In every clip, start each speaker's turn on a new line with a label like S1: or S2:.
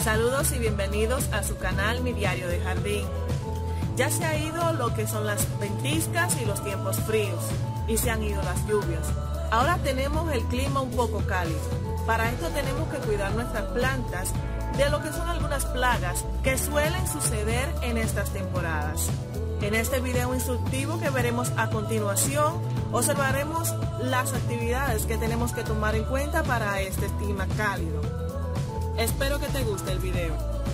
S1: Saludos y bienvenidos a su canal Mi Diario de Jardín. Ya se ha ido lo que son las ventiscas y los tiempos fríos y se han ido las lluvias. Ahora tenemos el clima un poco cálido. Para esto tenemos que cuidar nuestras plantas de lo que son algunas plagas que suelen suceder en estas temporadas. En este video instructivo que veremos a continuación, observaremos las actividades que tenemos que tomar en cuenta para este clima cálido. Espero que te guste el video.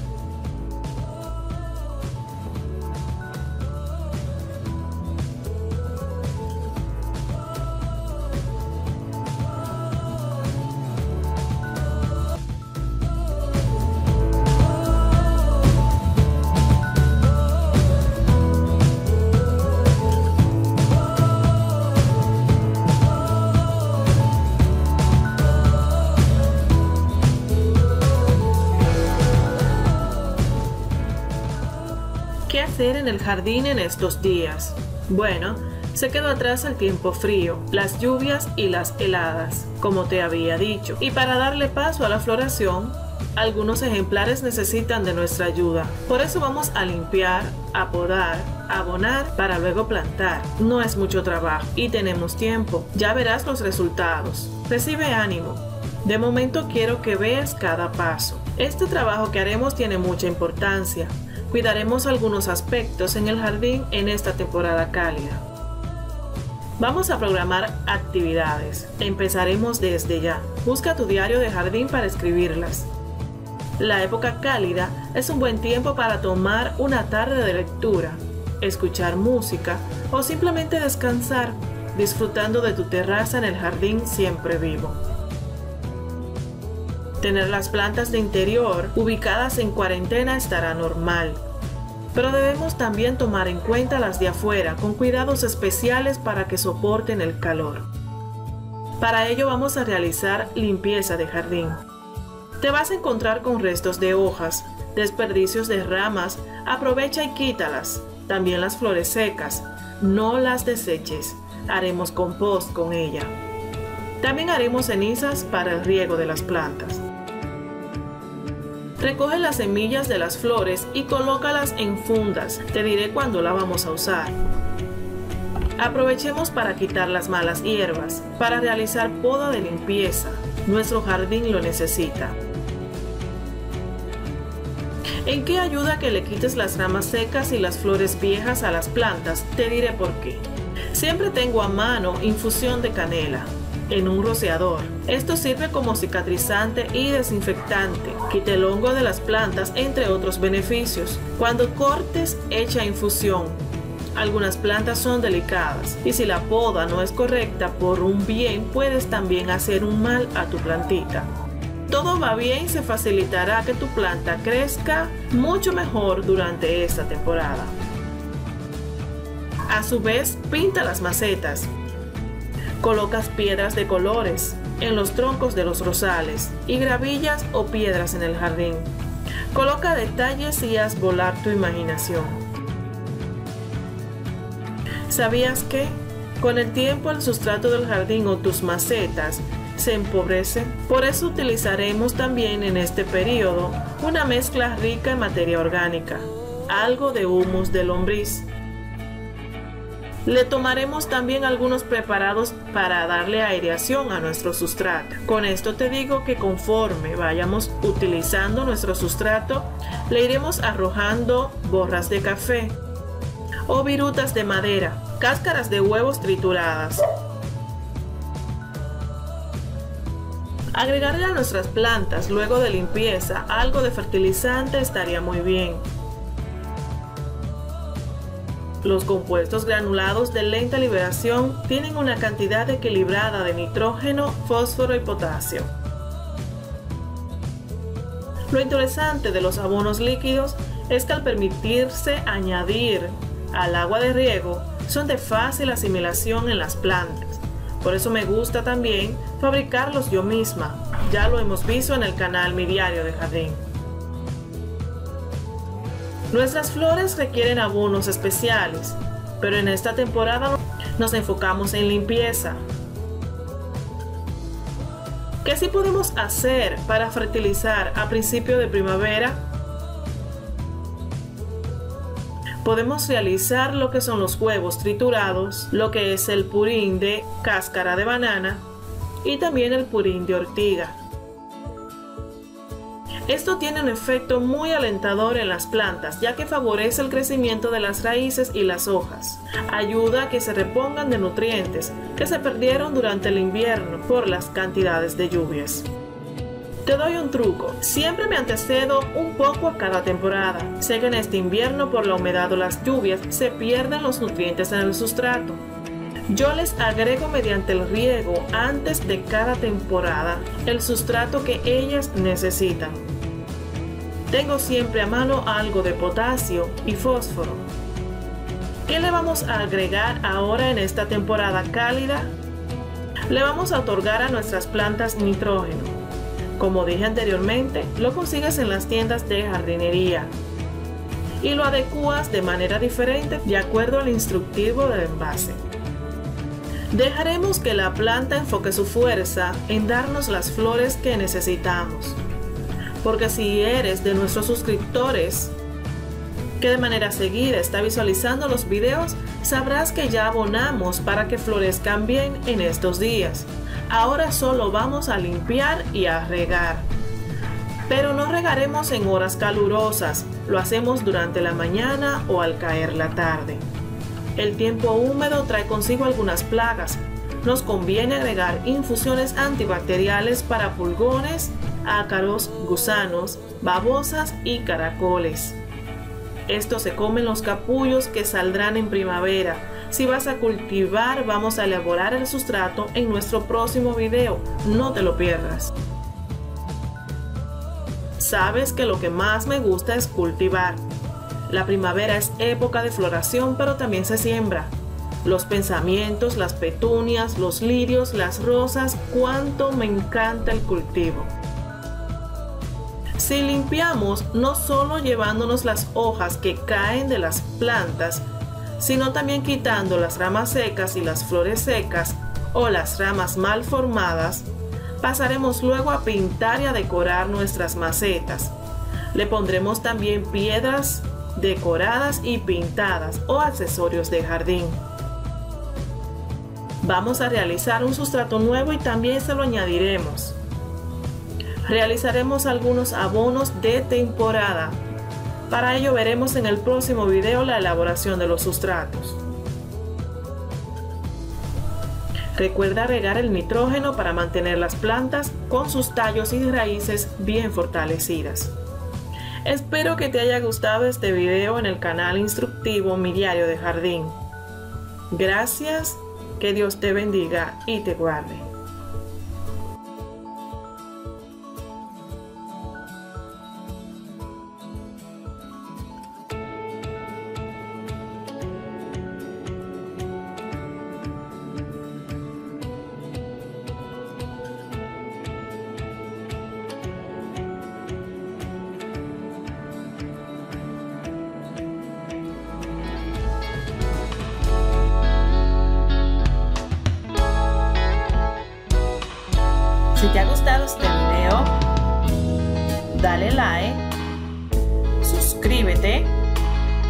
S1: ¿Qué hacer en el jardín en estos días? Bueno, se quedó atrás el tiempo frío, las lluvias y las heladas, como te había dicho. Y para darle paso a la floración, algunos ejemplares necesitan de nuestra ayuda. Por eso vamos a limpiar, a podar, a abonar para luego plantar. No es mucho trabajo y tenemos tiempo. Ya verás los resultados. Recibe ánimo. De momento quiero que veas cada paso. Este trabajo que haremos tiene mucha importancia. Cuidaremos algunos aspectos en el jardín en esta temporada cálida. Vamos a programar actividades. Empezaremos desde ya. Busca tu diario de jardín para escribirlas. La época cálida es un buen tiempo para tomar una tarde de lectura, escuchar música o simplemente descansar, disfrutando de tu terraza en el jardín siempre vivo. Tener las plantas de interior ubicadas en cuarentena estará normal, pero debemos también tomar en cuenta las de afuera con cuidados especiales para que soporten el calor. Para ello vamos a realizar limpieza de jardín. Te vas a encontrar con restos de hojas, desperdicios de ramas, aprovecha y quítalas. También las flores secas, no las deseches, haremos compost con ella. También haremos cenizas para el riego de las plantas. Recoge las semillas de las flores y colócalas en fundas. Te diré cuándo la vamos a usar. Aprovechemos para quitar las malas hierbas, para realizar poda de limpieza. Nuestro jardín lo necesita. ¿En qué ayuda que le quites las ramas secas y las flores viejas a las plantas? Te diré por qué. Siempre tengo a mano infusión de canela en un rociador. Esto sirve como cicatrizante y desinfectante, quita el hongo de las plantas, entre otros beneficios. Cuando cortes, echa infusión. Algunas plantas son delicadas y si la poda no es correcta por un bien, puedes también hacer un mal a tu plantita. Todo va bien, se facilitará que tu planta crezca mucho mejor durante esta temporada. A su vez, pinta las macetas. Colocas piedras de colores en los troncos de los rosales y gravillas o piedras en el jardín. Coloca detalles y haz volar tu imaginación. ¿Sabías que con el tiempo el sustrato del jardín o tus macetas se empobrece? Por eso utilizaremos también en este periodo una mezcla rica en materia orgánica, algo de humus de lombriz. Le tomaremos también algunos preparados para darle aireación a nuestro sustrato. Con esto te digo que conforme vayamos utilizando nuestro sustrato, le iremos arrojando borras de café o virutas de madera, cáscaras de huevos trituradas. Agregarle a nuestras plantas luego de limpieza algo de fertilizante estaría muy bien. Los compuestos granulados de lenta liberación tienen una cantidad equilibrada de nitrógeno, fósforo y potasio. Lo interesante de los abonos líquidos es que al permitirse añadir al agua de riego, son de fácil asimilación en las plantas. Por eso me gusta también fabricarlos yo misma. Ya lo hemos visto en el canal Mi Diario de Jardín. Nuestras flores requieren abonos especiales, pero en esta temporada nos enfocamos en limpieza. ¿Qué sí podemos hacer para fertilizar a principio de primavera? Podemos realizar lo que son los huevos triturados, lo que es el purín de cáscara de banana y también el purín de ortiga. Esto tiene un efecto muy alentador en las plantas, ya que favorece el crecimiento de las raíces y las hojas. Ayuda a que se repongan de nutrientes que se perdieron durante el invierno por las cantidades de lluvias. Te doy un truco, siempre me antecedo un poco a cada temporada. Sé que en este invierno por la humedad o las lluvias se pierden los nutrientes en el sustrato. Yo les agrego mediante el riego antes de cada temporada el sustrato que ellas necesitan. Tengo siempre a mano algo de potasio y fósforo. ¿Qué le vamos a agregar ahora en esta temporada cálida? Le vamos a otorgar a nuestras plantas nitrógeno. Como dije anteriormente, lo consigues en las tiendas de jardinería y lo adecuas de manera diferente de acuerdo al instructivo del envase. Dejaremos que la planta enfoque su fuerza en darnos las flores que necesitamos. Porque si eres de nuestros suscriptores que de manera seguida está visualizando los videos, sabrás que ya abonamos para que florezcan bien en estos días. Ahora solo vamos a limpiar y a regar. Pero no regaremos en horas calurosas, lo hacemos durante la mañana o al caer la tarde. El tiempo húmedo trae consigo algunas plagas. Nos conviene agregar infusiones antibacteriales para pulgones, ácaros, gusanos, babosas y caracoles. Estos se comen los capullos que saldrán en primavera. Si vas a cultivar, vamos a elaborar el sustrato en nuestro próximo video. No te lo pierdas. Sabes que lo que más me gusta es cultivar. La primavera es época de floración, pero también se siembra. Los pensamientos, las petunias, los lirios, las rosas, cuánto me encanta el cultivo. Si limpiamos, no solo llevándonos las hojas que caen de las plantas, sino también quitando las ramas secas y las flores secas o las ramas mal formadas, pasaremos luego a pintar y a decorar nuestras macetas. Le pondremos también piedras decoradas y pintadas o accesorios de jardín. Vamos a realizar un sustrato nuevo y también se lo añadiremos. Realizaremos algunos abonos de temporada. Para ello veremos en el próximo video la elaboración de los sustratos. Recuerda regar el nitrógeno para mantener las plantas con sus tallos y raíces bien fortalecidas. Espero que te haya gustado este video en el canal instructivo Mi Diario de Jardín. Gracias, que Dios te bendiga y te guarde. Si te ha gustado este video, dale like, suscríbete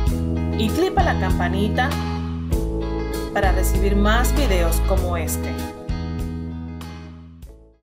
S1: y clica la campanita para recibir más videos como este.